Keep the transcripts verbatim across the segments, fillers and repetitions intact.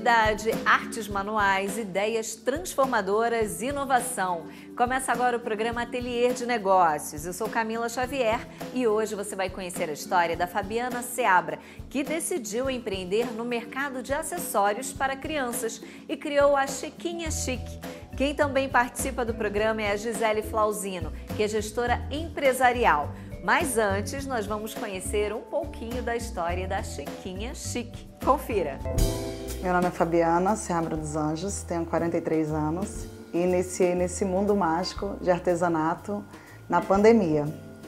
Criatividade, artes manuais, ideias transformadoras, inovação. Começa agora o programa Ateliê de Negócios. Eu sou Camila Xavier e hoje você vai conhecer a história da Fabiana Seabra, que decidiu empreender no mercado de acessórios para crianças e criou a Chiquinha Chique. Quem também participa do programa é a Gisele Flauzino, que é gestora empresarial. Mas antes, nós vamos conhecer um pouquinho da história da Chiquinha Chique. Confira! Meu nome é Fabiana Seabra dos Anjos, tenho quarenta e três anos e iniciei nesse mundo mágico de artesanato na pandemia.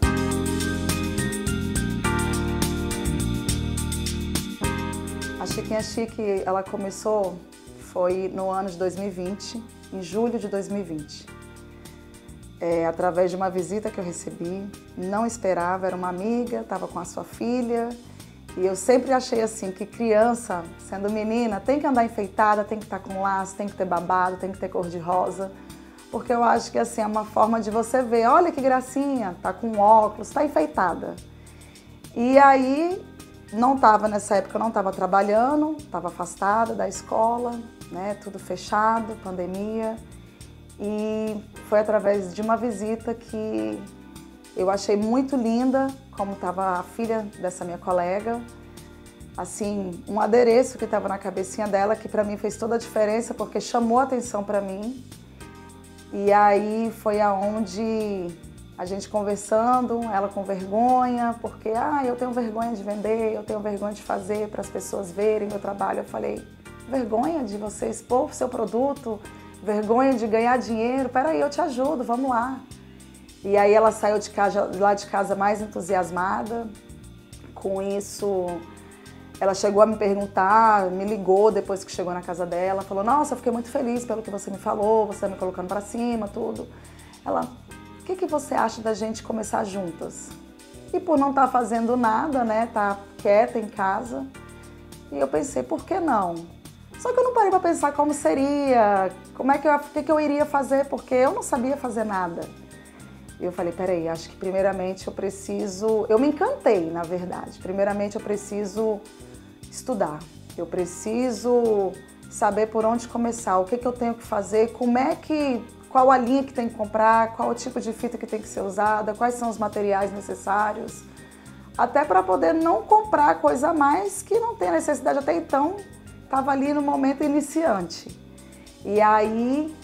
A Chiquinha Chique, ela começou, foi no ano de dois mil e vinte, em julho de dois mil e vinte. É, através de uma visita que eu recebi, não esperava, era uma amiga, estava com a sua filha, e eu sempre achei assim, que criança, sendo menina, tem que andar enfeitada, tem que estar com laço, tem que ter babado, tem que ter cor de rosa, porque eu acho que assim, é uma forma de você ver, olha que gracinha, tá com óculos, tá enfeitada. E aí, não estava nessa época, eu não estava trabalhando, estava afastada da escola, né, tudo fechado, pandemia. E foi através de uma visita que eu achei muito linda, como estava a filha dessa minha colega, assim, um adereço que estava na cabecinha dela, que para mim fez toda a diferença, porque chamou a atenção para mim. E aí foi aonde a gente conversando, ela com vergonha, porque ah, eu tenho vergonha de vender, eu tenho vergonha de fazer para as pessoas verem meu trabalho. Eu falei, vergonha de você expor o seu produto? Vergonha de ganhar dinheiro? Peraí, eu te ajudo, vamos lá. E aí ela saiu de casa, lá de casa mais entusiasmada. Com isso, ela chegou a me perguntar, me ligou depois que chegou na casa dela, falou, nossa, eu fiquei muito feliz pelo que você me falou, você tá me colocando pra cima, tudo. Ela, o que, que você acha da gente começar juntas? E por não estar fazendo nada, né, tá quieta em casa, e eu pensei, por que não? Só que eu não parei para pensar como seria, como é que eu, que, que eu iria fazer, porque eu não sabia fazer nada. E eu falei, peraí, acho que primeiramente eu preciso, eu me encantei, na verdade. Primeiramente eu preciso estudar, eu preciso saber por onde começar, o que, que eu tenho que fazer, como é que, qual a linha que tem que comprar, qual o tipo de fita que tem que ser usada, quais são os materiais necessários, até para poder não comprar coisa a mais que não tem necessidade até então. Estava ali no momento iniciante. E aí,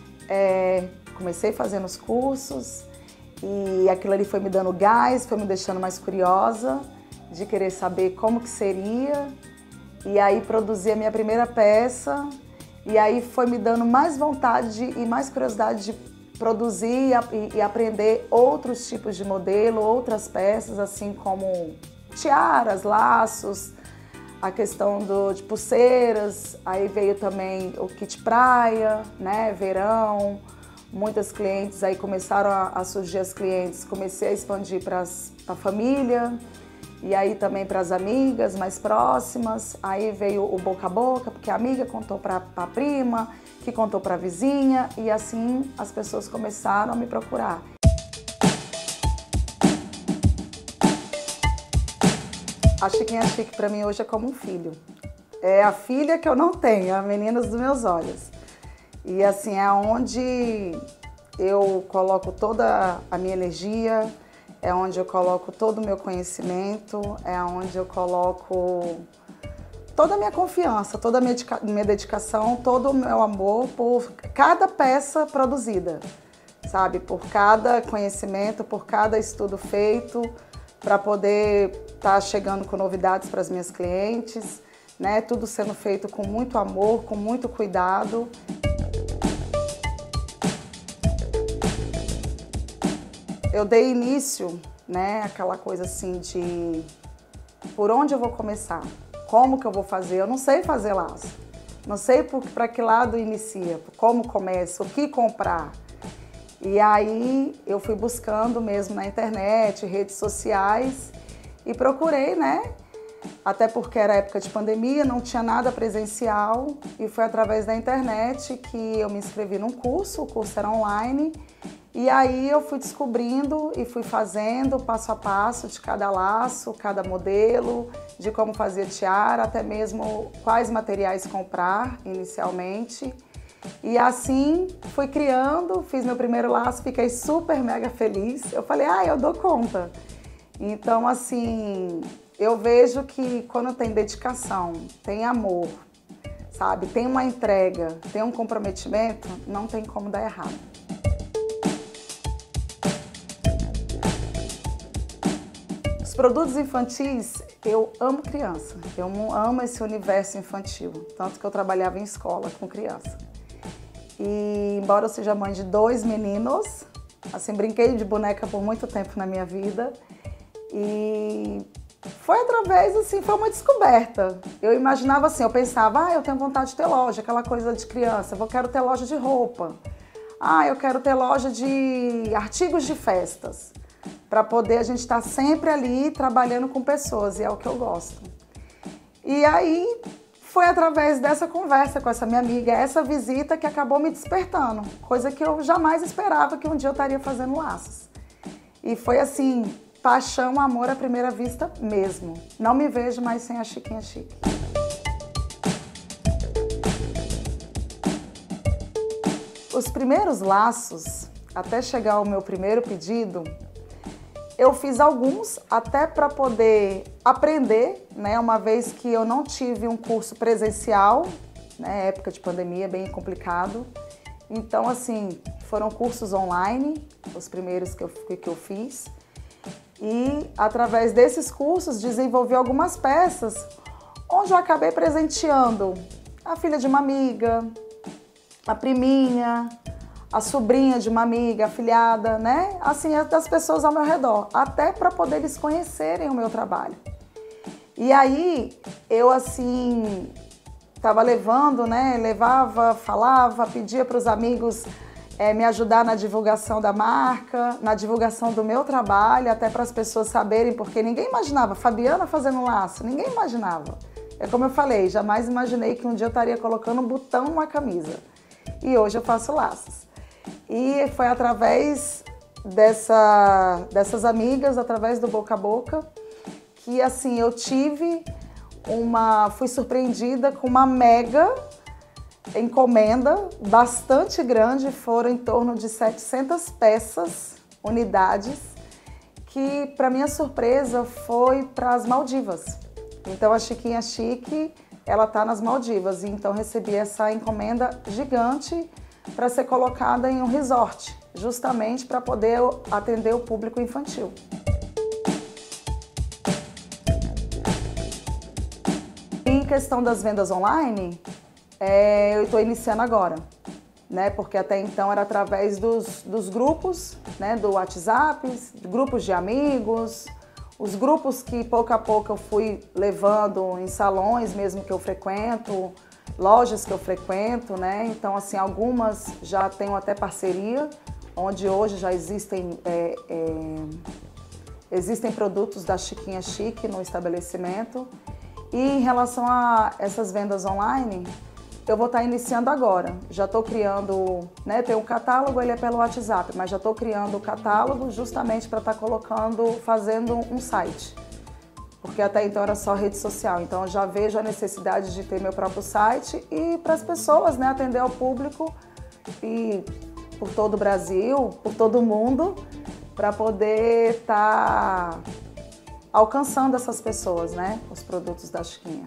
é, comecei fazendo os cursos e aquilo ali foi me dando gás, foi me deixando mais curiosa de querer saber como que seria. E aí produzi a minha primeira peça e aí foi me dando mais vontade e mais curiosidade de produzir e, e aprender outros tipos de modelo, outras peças, assim como tiaras, laços, a questão do, de pulseiras, aí veio também o kit praia, né, verão, muitas clientes, aí começaram a, a surgir as clientes, comecei a expandir para a família, e aí também para as amigas mais próximas, aí veio o boca a boca, porque a amiga contou para a prima, que contou para a vizinha, e assim as pessoas começaram a me procurar. A Chiquinha Chique para mim hoje é como um filho. É a filha que eu não tenho, a menina dos meus olhos. E assim, é onde eu coloco toda a minha energia, é onde eu coloco todo o meu conhecimento, é onde eu coloco toda a minha confiança, toda a minha, minha dedicação, todo o meu amor por cada peça produzida, sabe? Por cada conhecimento, por cada estudo feito, para poder estar chegando com novidades para as minhas clientes, né? Tudo sendo feito com muito amor, com muito cuidado. Eu dei início, né, aquela coisa assim de por onde eu vou começar, como que eu vou fazer, eu não sei fazer laço, não sei para que lado inicia, como começa, o que comprar. E aí eu fui buscando mesmo na internet, redes sociais e procurei, né? Até porque era época de pandemia, não tinha nada presencial e foi através da internet que eu me inscrevi num curso, o curso era online E aí eu fui descobrindo e fui fazendo passo a passo de cada laço, cada modelo, de como fazer tiara, até mesmo quais materiais comprar inicialmente. E assim fui criando, fiz meu primeiro laço, fiquei super mega feliz. Eu falei, ah, eu dou conta. Então assim, eu vejo que quando tem dedicação, tem amor, sabe, tem uma entrega, tem um comprometimento, não tem como dar errado. Os produtos infantis, eu amo criança, eu amo esse universo infantil, tanto que eu trabalhava em escola com criança. E embora eu seja mãe de dois meninos, assim, brinquei de boneca por muito tempo na minha vida e foi através, assim, foi uma descoberta. Eu imaginava assim, eu pensava, ah, eu tenho vontade de ter loja, aquela coisa de criança, eu quero ter loja de roupa, ah, eu quero ter loja de artigos de festas, para poder a gente estar sempre ali trabalhando com pessoas, e é o que eu gosto. E aí foi através dessa conversa com essa minha amiga, essa visita que acabou me despertando, coisa que eu jamais esperava que um dia eu estaria fazendo laços. E foi assim, paixão, amor à primeira vista mesmo. Não me vejo mais sem a Chiquinha Chique. Os primeiros laços, até chegar ao meu primeiro pedido, eu fiz alguns até para poder aprender, né? Uma vez que eu não tive um curso presencial, né? Época de pandemia, bem complicado. Então, assim, foram cursos online, os primeiros que eu, que eu fiz. E, através desses cursos, desenvolvi algumas peças, onde eu acabei presenteando a filha de uma amiga, a priminha, a sobrinha de uma amiga, afilhada, né? Assim, das pessoas ao meu redor, até para poder eles conhecerem o meu trabalho. E aí, eu assim, estava levando, né? Levava, falava, pedia para os amigos é, me ajudar na divulgação da marca, na divulgação do meu trabalho, até para as pessoas saberem, porque ninguém imaginava, Fabiana fazendo laço, ninguém imaginava. É como eu falei, jamais imaginei que um dia eu estaria colocando um botão numa camisa. E hoje eu faço laços. E foi através dessa, dessas amigas, através do boca a boca, que assim, eu tive uma, fui surpreendida com uma mega encomenda bastante grande, foram em torno de setecentas peças, unidades, que para minha surpresa foi para as Maldivas. Então a Chiquinha Chique, ela tá nas Maldivas, e então recebi essa encomenda gigante para ser colocada em um resort, justamente para poder atender o público infantil. Em questão das vendas online, é, eu estou iniciando agora, né? Porque até então era através dos, dos grupos, né? Do WhatsApp, grupos de amigos, os grupos que pouco a pouco eu fui levando em salões mesmo que eu frequento, lojas que eu frequento, né? Então, assim, algumas já tenho até parceria, onde hoje já existem, é, é, existem produtos da Chiquinha Chique no estabelecimento. E em relação a essas vendas online, eu vou estar iniciando agora. Já estou criando, né? Tem um catálogo, ele é pelo WhatsApp, mas já estou criando o catálogo justamente para estar colocando, fazendo um site. Porque até então era só rede social, então eu já vejo a necessidade de ter meu próprio site e para as pessoas, né, atender ao público e por todo o Brasil, por todo o mundo, para poder estar tá alcançando essas pessoas, né, os produtos da Chiquinha.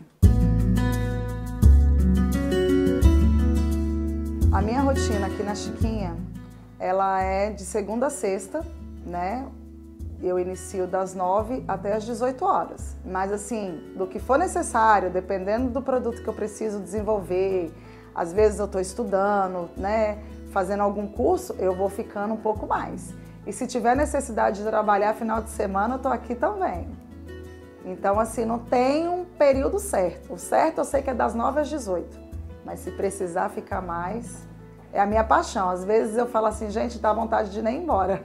A minha rotina aqui na Chiquinha, ela é de segunda a sexta, né? Eu inicio das nove até as dezoito horas. Mas assim, do que for necessário, dependendo do produto que eu preciso desenvolver, às vezes eu estou estudando, né, fazendo algum curso, eu vou ficando um pouco mais. E se tiver necessidade de trabalhar final de semana, eu estou aqui também. Então assim, não tem um período certo. O certo eu sei que é das nove às dezoito. Mas se precisar ficar mais, é a minha paixão. Às vezes eu falo assim, gente, dá vontade de nem ir embora.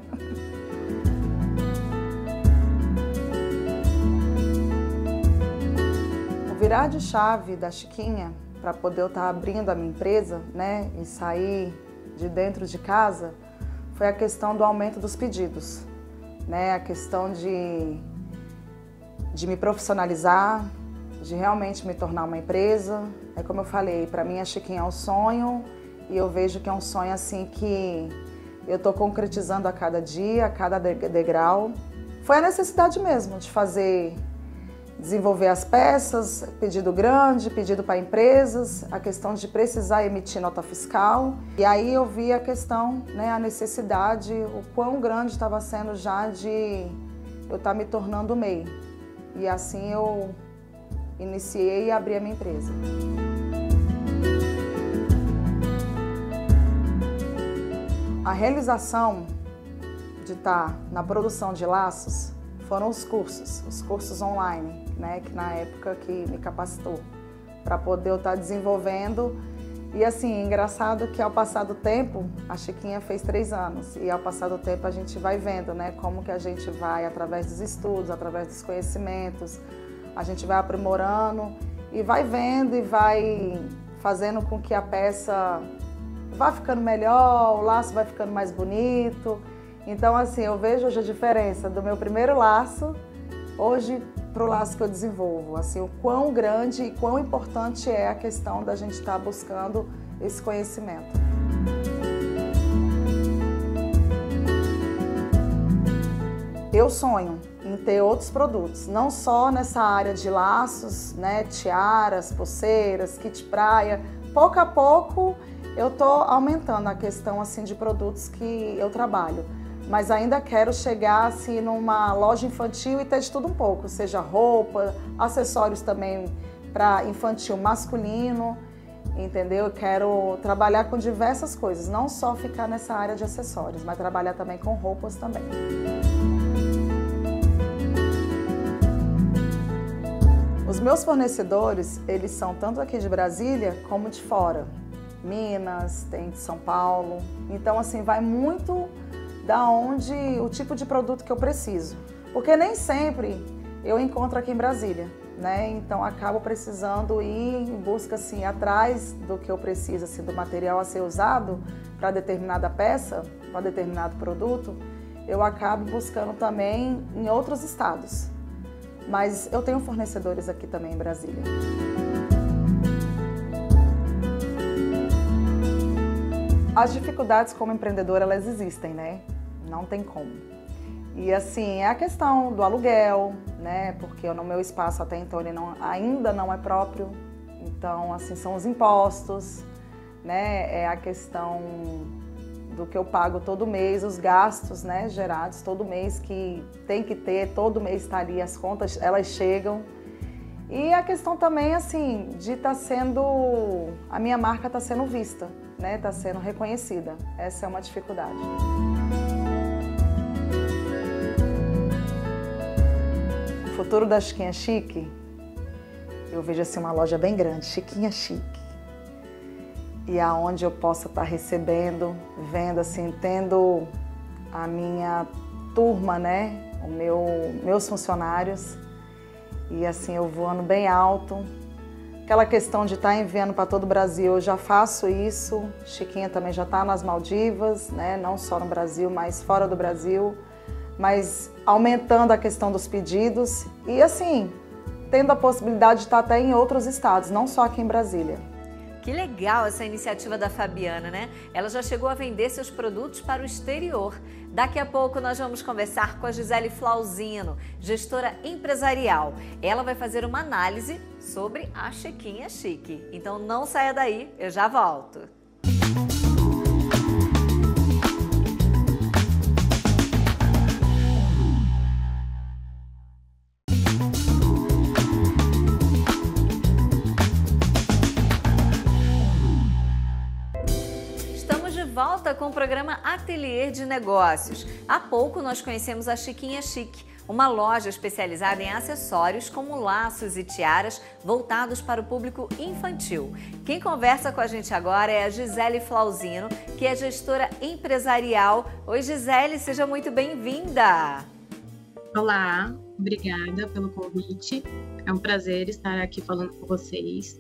O virar de chave da Chiquinha, para poder eu estar abrindo a minha empresa, né, e sair de dentro de casa, foi a questão do aumento dos pedidos, né? A questão de, de me profissionalizar, de realmente me tornar uma empresa. É como eu falei, para mim a Chiquinha é um sonho e eu vejo que é um sonho assim que eu estou concretizando a cada dia, a cada degrau. Foi a necessidade mesmo de fazer, desenvolver as peças, pedido grande, pedido para empresas, a questão de precisar emitir nota fiscal. E aí eu vi a questão, né, a necessidade, o quão grande estava sendo já de eu estar me tornando M E I. E assim eu iniciei e abri a minha empresa. A realização de estar na produção de laços foram os cursos, os cursos online, né, que na época que me capacitou para poder eu estar desenvolvendo. E assim, engraçado que ao passar do tempo, a Chiquinha fez três anos, e ao passar do tempo a gente vai vendo, né, como que a gente vai, através dos estudos, através dos conhecimentos, a gente vai aprimorando e vai vendo e vai fazendo com que a peça vá ficando melhor, o laço vai ficando mais bonito. Então, assim, eu vejo hoje a diferença do meu primeiro laço, hoje, para o laço que eu desenvolvo. Assim, o quão grande e quão importante é a questão da gente estar buscando esse conhecimento. Eu sonho em ter outros produtos, não só nessa área de laços, né, tiaras, pulseiras, kit praia. Pouco a pouco eu estou aumentando a questão assim de produtos que eu trabalho, mas ainda quero chegar assim numa loja infantil e ter de tudo um pouco, seja roupa, acessórios também para infantil masculino, entendeu? Eu quero trabalhar com diversas coisas, não só ficar nessa área de acessórios, mas trabalhar também com roupas também. Os meus fornecedores, eles são tanto aqui de Brasília como de fora. Minas, tem de São Paulo. Então, assim, vai muito da onde, o tipo de produto que eu preciso. Porque nem sempre eu encontro aqui em Brasília, né? Então, acabo precisando ir em busca, assim, atrás do que eu preciso, assim, do material a ser usado para determinada peça, para determinado produto, eu acabo buscando também em outros estados. Mas eu tenho fornecedores aqui também em Brasília. As dificuldades como empreendedora, elas existem, né? Não tem como. E assim, é a questão do aluguel, né? Porque no meu espaço até então ele não, ainda não é próprio. Então, assim, são os impostos, né? É a questão do que eu pago todo mês, os gastos, né, gerados todo mês, que tem que ter, todo mês está ali, as contas, elas chegam. E a questão também, assim, de estar sendo, a minha marca está sendo vista, né, está sendo reconhecida. Essa é uma dificuldade. O futuro da Chiquinha Chique, eu vejo assim uma loja bem grande, Chiquinha Chique. E aonde eu possa estar recebendo, vendo, assim, tendo a minha turma, né, o meu, meus funcionários, e assim, eu voando bem alto. Aquela questão de estar enviando para todo o Brasil, eu já faço isso. Chiquinha também já está nas Maldivas, né, não só no Brasil, mas fora do Brasil, mas aumentando a questão dos pedidos e assim, tendo a possibilidade de estar até em outros estados, não só aqui em Brasília. Que legal essa iniciativa da Fabiana, né? Ela já chegou a vender seus produtos para o exterior. Daqui a pouco nós vamos conversar com a Gisele Flauzino, gestora empresarial. Ela vai fazer uma análise sobre a Chiquinha Chique. Então não saia daí, eu já volto. Volta com o programa Ateliê de Negócios. Há pouco nós conhecemos a Chiquinha Chique, uma loja especializada em acessórios como laços e tiaras voltados para o público infantil. Quem conversa com a gente agora é a Gisele Flauzino, que é gestora empresarial. Oi, Gisele, seja muito bem-vinda! Olá, obrigada pelo convite. É um prazer estar aqui falando com vocês.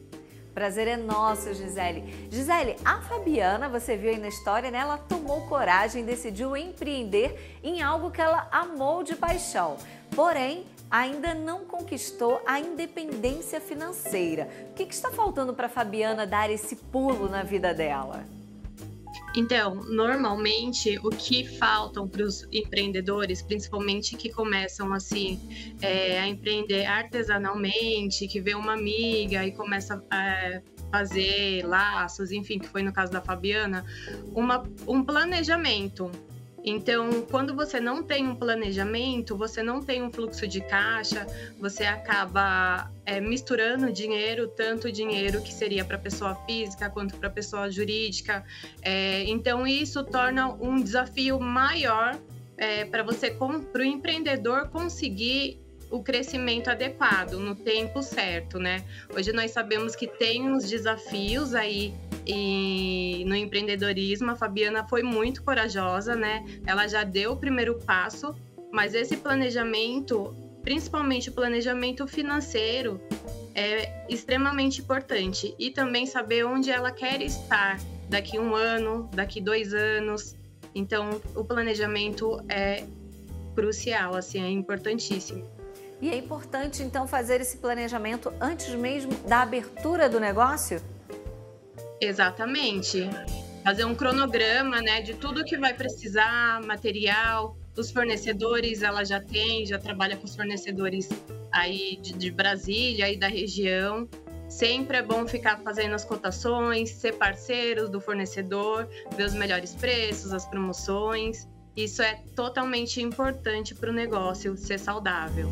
Prazer é nosso, Gisele. Gisele, a Fabiana, você viu aí na história, né? Ela tomou coragem, decidiu empreender em algo que ela amou de paixão. Porém, ainda não conquistou a independência financeira. O que que está faltando para a Fabiana dar esse pulo na vida dela? Então, normalmente, o que faltam para os empreendedores, principalmente que começam assim é, a empreender artesanalmente, que vê uma amiga e começa a fazer laços, enfim, que foi no caso da Fabiana, uma, um planejamento. Então, quando você não tem um planejamento, você não tem um fluxo de caixa, você acaba é, misturando dinheiro, tanto dinheiro que seria para a pessoa física quanto para a pessoa jurídica. É, então, isso torna um desafio maior é, para você, para o empreendedor conseguir o crescimento adequado, no tempo certo, né? Hoje nós sabemos que tem uns desafios aí e no empreendedorismo. A Fabiana foi muito corajosa, né? Ela já deu o primeiro passo, mas esse planejamento, principalmente o planejamento financeiro, é extremamente importante. E também saber onde ela quer estar daqui um ano, daqui dois anos. Então, o planejamento é crucial, assim, é importantíssimo. E é importante, então, fazer esse planejamento antes mesmo da abertura do negócio? Exatamente. Fazer um cronograma, né, de tudo que vai precisar, material, os fornecedores ela já tem, já trabalha com os fornecedores aí de, de Brasília e da região. Sempre é bom ficar fazendo as cotações, ser parceiros do fornecedor, ver os melhores preços, as promoções. Isso é totalmente importante para o negócio ser saudável.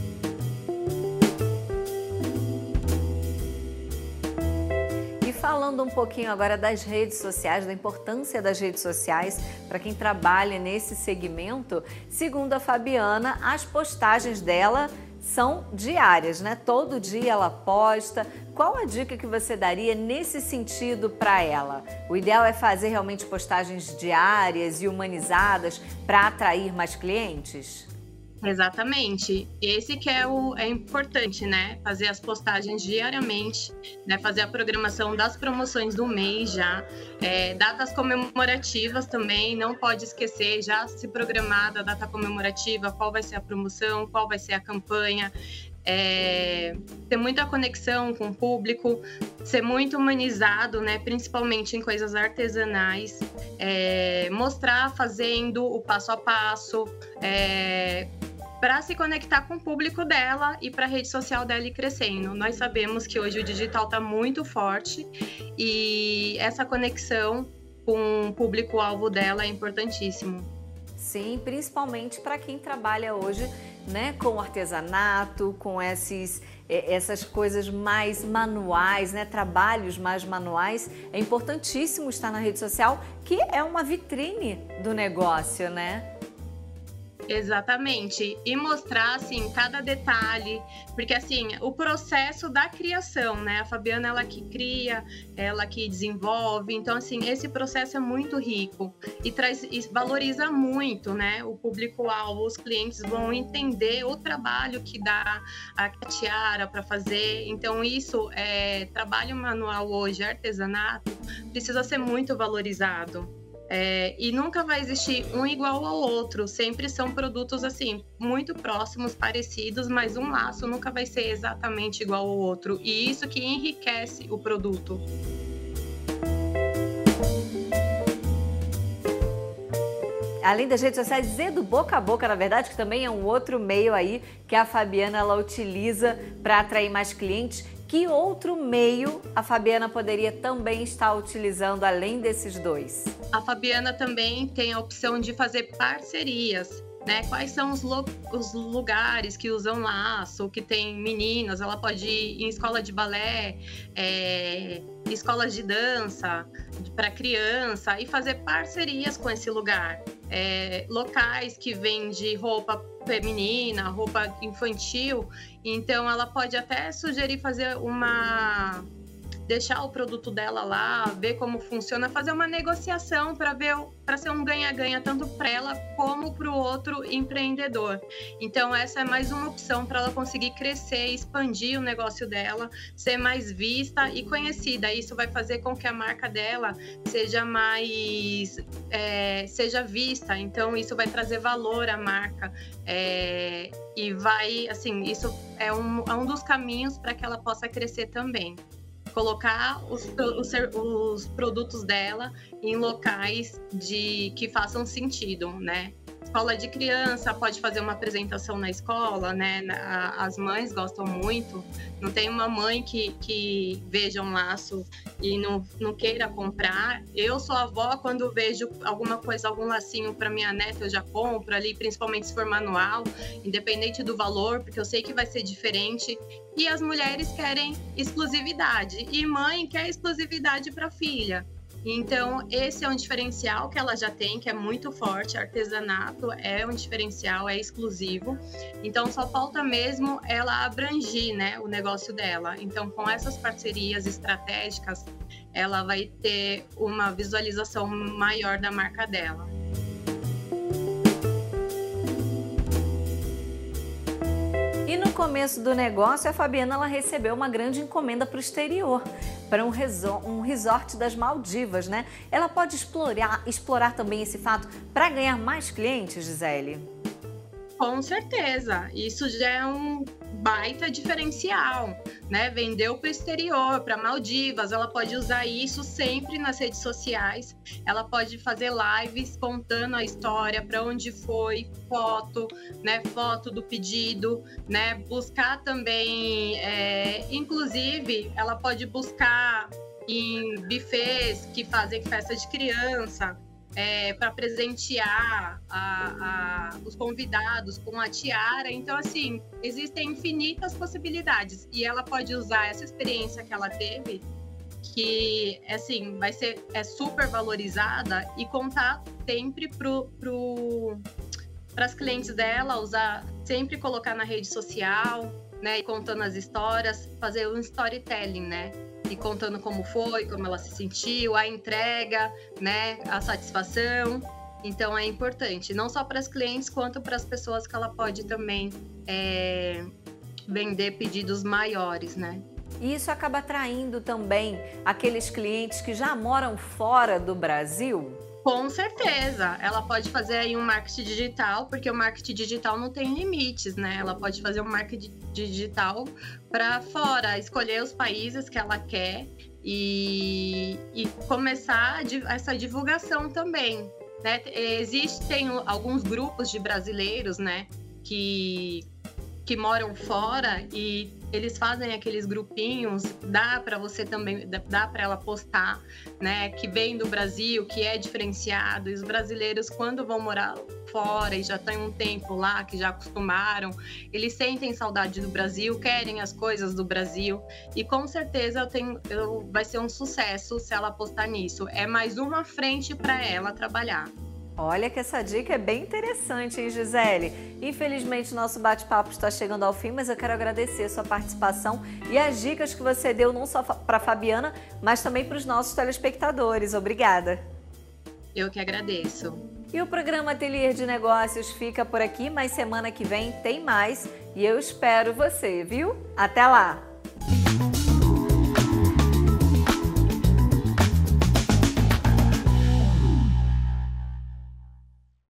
Falando um pouquinho agora das redes sociais, da importância das redes sociais para quem trabalha nesse segmento, segundo a Fabiana, as postagens dela são diárias, né? Todo dia ela posta. Qual a dica que você daria nesse sentido para ela? O ideal é fazer realmente postagens diárias e humanizadas para atrair mais clientes? Exatamente. Esse que é o é importante, né? Fazer as postagens diariamente, né? Fazer a programação das promoções do mês já. É, datas comemorativas também, não pode esquecer, já se programar da data comemorativa, qual vai ser a promoção, qual vai ser a campanha. É, ter muita conexão com o público, ser muito humanizado, né? Principalmente em coisas artesanais. É, mostrar fazendo o passo a passo, é, para se conectar com o público dela e para a rede social dela ir crescendo. Nós sabemos que hoje o digital está muito forte e essa conexão com o público-alvo dela é importantíssimo. Sim, principalmente para quem trabalha hoje, né, com artesanato, com esses, essas coisas mais manuais, né, trabalhos mais manuais. É importantíssimo estar na rede social, que é uma vitrine do negócio, né? Exatamente, e mostrar assim cada detalhe, porque assim o processo da criação, né? A Fabiana ela que cria, ela que desenvolve, então assim esse processo é muito rico e traz e valoriza muito, né? O público-alvo, os clientes vão entender o trabalho que dá a tiara para fazer, então isso é trabalho manual hoje, artesanato, precisa ser muito valorizado. É, e nunca vai existir um igual ao outro, sempre são produtos assim, muito próximos, parecidos, mas um laço nunca vai ser exatamente igual ao outro, e isso que enriquece o produto. Além das redes sociais e do boca a boca, na verdade, que também é um outro meio aí que a Fabiana ela utiliza para atrair mais clientes. Que outro meio a Fabiana poderia também estar utilizando além desses dois? A Fabiana também tem a opção de fazer parcerias, né? Quais são os, lo- os lugares que usam laço, que tem meninas, ela pode ir em escola de balé, é, escolas de dança para criança e fazer parcerias com esse lugar. É, locais que vendem roupa feminina, roupa infantil, então ela pode até sugerir fazer uma deixar o produto dela lá, ver como funciona, fazer uma negociação para ver para ser um ganha-ganha tanto para ela como para o outro empreendedor. Então essa é mais uma opção para ela conseguir crescer, expandir o negócio dela, ser mais vista e conhecida. Isso vai fazer com que a marca dela seja mais é, seja vista. Então isso vai trazer valor à marca é, e vai, assim, isso é um, é um dos caminhos para que ela possa crescer também. Colocar os, os, os produtos dela em locais de, que façam sentido, né? Escola de criança, pode fazer uma apresentação na escola, né? As mães gostam muito. Não tem uma mãe que, que veja um laço e não, não queira comprar. Eu sou avó, quando vejo alguma coisa, algum lacinho para minha neta, eu já compro ali, principalmente se for manual, independente do valor, porque eu sei que vai ser diferente. E as mulheres querem exclusividade, e mãe quer exclusividade para a filha. Então, esse é um diferencial que ela já tem, que é muito forte. Artesanato é um diferencial, é exclusivo. Então, só falta mesmo ela abrangir, né, o negócio dela. Então, com essas parcerias estratégicas, ela vai ter uma visualização maior da marca dela. E no começo do negócio, a Fabiana ela recebeu uma grande encomenda para o exterior, para um resort, um resort das Maldivas, né? Ela pode explorar, explorar também esse fato para ganhar mais clientes, Gisele? Com certeza, isso já é um baita diferencial, né? Vendeu para o exterior, para Maldivas, ela pode usar isso sempre nas redes sociais, ela pode fazer lives contando a história, para onde foi, foto, né? Foto do pedido, né? Buscar também, é... inclusive, ela pode buscar em buffets que fazem festa de criança, É, para presentear a, a, os convidados com a tiara. Então, assim, existem infinitas possibilidades e ela pode usar essa experiência que ela teve, que, assim, vai ser é super valorizada, e contar sempre pro, pro, para as clientes dela, usar, sempre colocar na rede social, né, e contando as histórias, fazer um storytelling, né? E contando como foi, como ela se sentiu, a entrega, né, a satisfação. Então é importante, não só para as clientes, quanto para as pessoas que ela pode também é, vender pedidos maiores, né? E isso acaba atraindo também aqueles clientes que já moram fora do Brasil? Com certeza, ela pode fazer aí um marketing digital, porque o marketing digital não tem limites, né? Ela pode fazer um marketing digital para fora, escolher os países que ela quer e, e começar essa divulgação também, né? Existem alguns grupos de brasileiros, né, que, que moram fora, e eles fazem aqueles grupinhos, dá para você também, dá para ela postar, né, que vem do Brasil, que é diferenciado. E os brasileiros, quando vão morar fora e já tem um tempo lá, que já acostumaram, eles sentem saudade do Brasil, querem as coisas do Brasil, e com certeza eu tenho, eu, vai ser um sucesso se ela apostar nisso. É mais uma frente para ela trabalhar. Olha que essa dica é bem interessante, hein, Gisele? Infelizmente, nosso bate-papo está chegando ao fim, mas eu quero agradecer a sua participação e as dicas que você deu não só para a Fabiana, mas também para os nossos telespectadores. Obrigada! Eu que agradeço. E o programa Ateliê de Negócios fica por aqui, mas semana que vem tem mais e eu espero você, viu? Até lá!